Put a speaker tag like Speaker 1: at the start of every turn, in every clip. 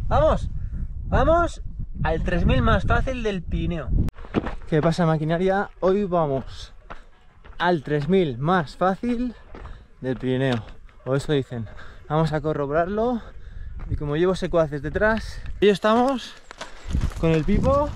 Speaker 1: ¡Vamos! ¡Vamos al 3000 más fácil del Pirineo! ¿Qué pasa, maquinaria? Hoy vamos al 3000 más fácil del Pirineo, o eso dicen. Vamos a corroborarlo. Y como llevo secuaces detrás, y estamos con el Pipo,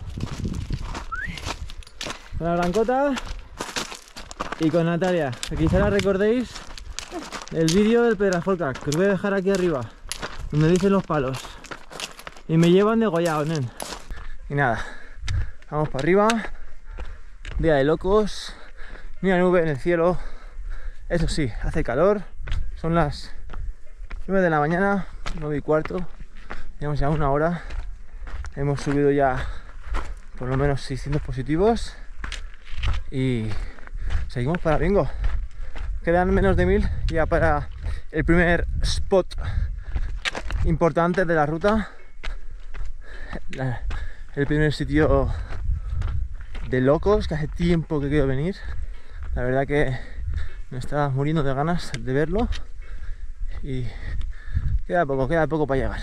Speaker 1: con la Blancota y con Natalia, que quizá la recordéis del vídeo del Pedraforca, que os voy a dejar aquí arriba, donde dicen los palos. Y me llevan degollado, nen. Y nada, vamos para arriba. Día de locos. Ni una nube en el cielo. Eso sí, hace calor. Son las 9 de la mañana, 9 y cuarto. Llevamos ya una hora. Hemos subido ya por lo menos 600 positivos. Y seguimos para bingo. Quedan menos de 1000 ya para el primer spot importante de la ruta. El primer sitio de locos que hace tiempo que quiero venir. La verdad que me estaba muriendo de ganas de verlo. Y queda poco para llegar.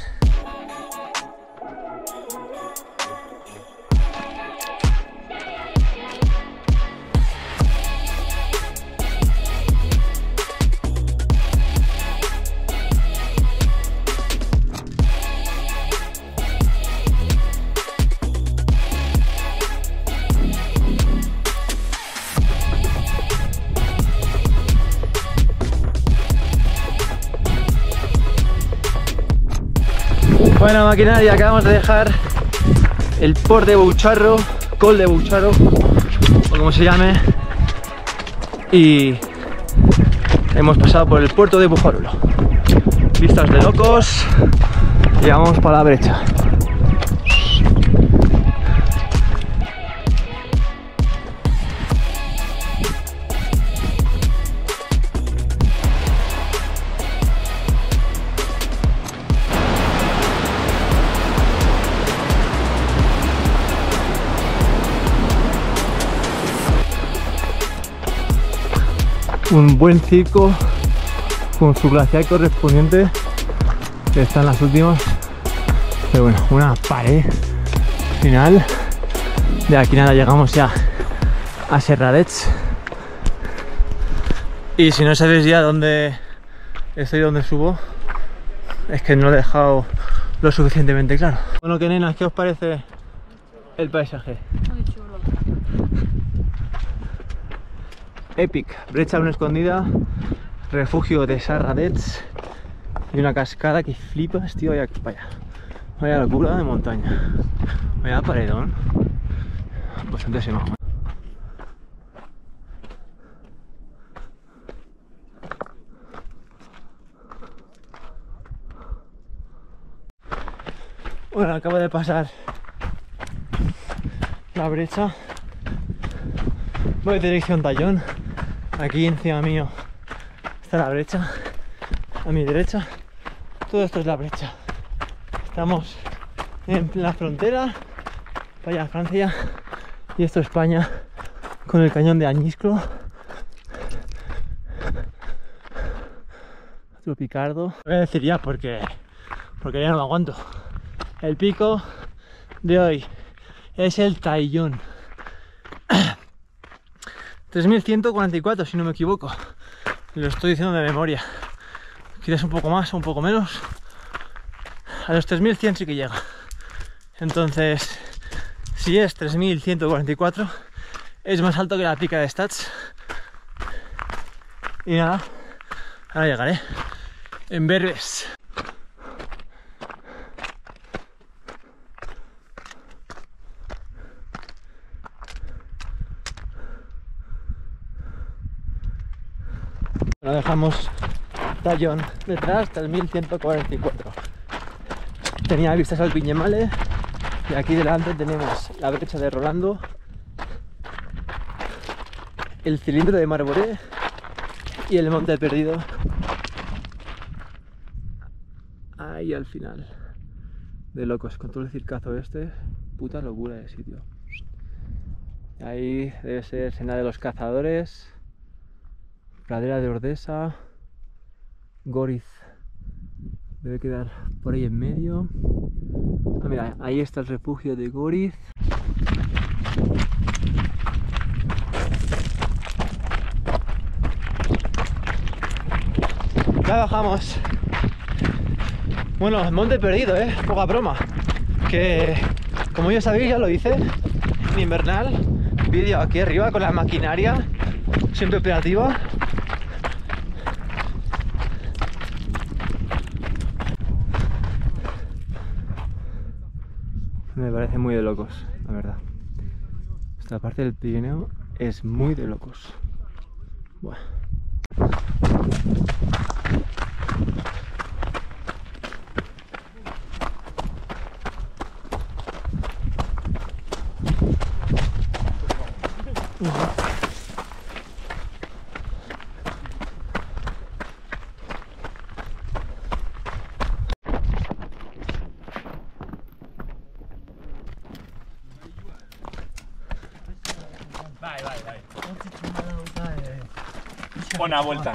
Speaker 1: Bueno, maquinaria, acabamos de dejar el port de Boucharro, Col de Boucharro, o como se llame, y hemos pasado por el puerto de Bujarulo. Vistas de locos, y vamos para la brecha. Un buen circo con su glaciar correspondiente, que están las últimas, pero bueno, una pared final. De aquí nada, llegamos ya a Serradets. Y si no sabéis ya dónde estoy, dónde subo, es que no lo he dejado lo suficientemente claro. Bueno, que nenas, ¿qué os parece el paisaje?
Speaker 2: Muy chulo.
Speaker 1: Epic, brecha aún escondida, refugio de Serradets y una cascada que flipas, tío. Vaya locura de montaña, vaya paredón, bastante seno. Bueno, acabo de pasar la brecha, voy dirección Tallón. Aquí encima mío está la brecha, a mi derecha todo esto es la brecha. Estamos en la frontera, vaya Francia, y esto es España, con el cañón de Añisclo, otro picardo. Voy a decir ya porque ya no lo aguanto. El pico de hoy es el Tallón. 3144, si no me equivoco. Lo estoy diciendo de memoria. Quizás un poco más o un poco menos. A los 3100 sí que llega. Entonces, si es 3144, es más alto que la pica de Stats. Y nada, ahora llegaré en breves. Lo dejamos Tallón detrás, 3144. Tenía vistas al Viñemale y aquí delante tenemos la brecha de Rolando, el cilindro de Marboré y el Monte Perdido ahí al final. De locos, con todo el circazo este, puta locura de sitio. Ahí debe ser Sena de los Cazadores, Pradera de Ordesa, Goriz debe quedar por ahí en medio. Mira, ahí está el refugio de Goriz. Ya bajamos. Bueno, el monte perdido, poca broma. Que, como ya sabéis, ya lo hice en invernal. Vídeo aquí arriba con la maquinaria siempre operativa. Me parece muy de locos, la verdad. Esta parte del Pirineo es muy de locos. Buah.
Speaker 2: Vai. Una vuelta.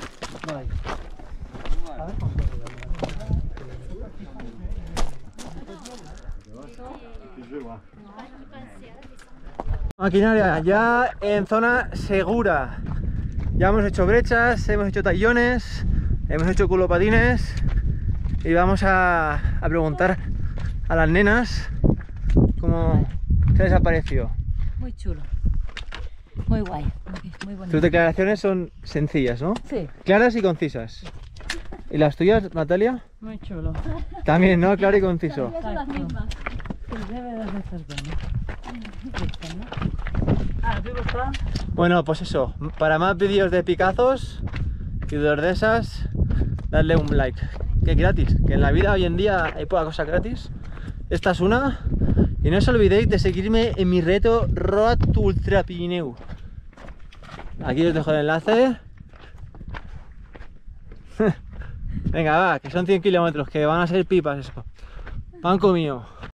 Speaker 1: Maquinaria ya en zona segura. Ya hemos hecho brechas, hemos hecho tallones, hemos hecho culopatines y vamos a preguntar a las nenas cómo se les ha parecido.
Speaker 3: Muy chulo. Muy guay. Muy bonito.
Speaker 1: Tus declaraciones son sencillas, ¿no?
Speaker 3: Sí.
Speaker 1: Claras y concisas. ¿Y las tuyas, Natalia?
Speaker 3: Muy chulo.
Speaker 1: También, ¿no? Claro y conciso.
Speaker 3: Son las mismas. Sí, debe de ser bueno. Ah, ¿te gusta?
Speaker 1: Bueno, pues eso. Para más vídeos de picazos y de esas, dadle un like. Que es gratis. Que en la vida hoy en día hay poca cosa gratis. Esta es una. Y no os olvidéis de seguirme en mi reto Road to Ultra Pirineu. Aquí os dejo el enlace. Venga, va, que son 100 kilómetros, que van a ser pipas eso. Pan mío.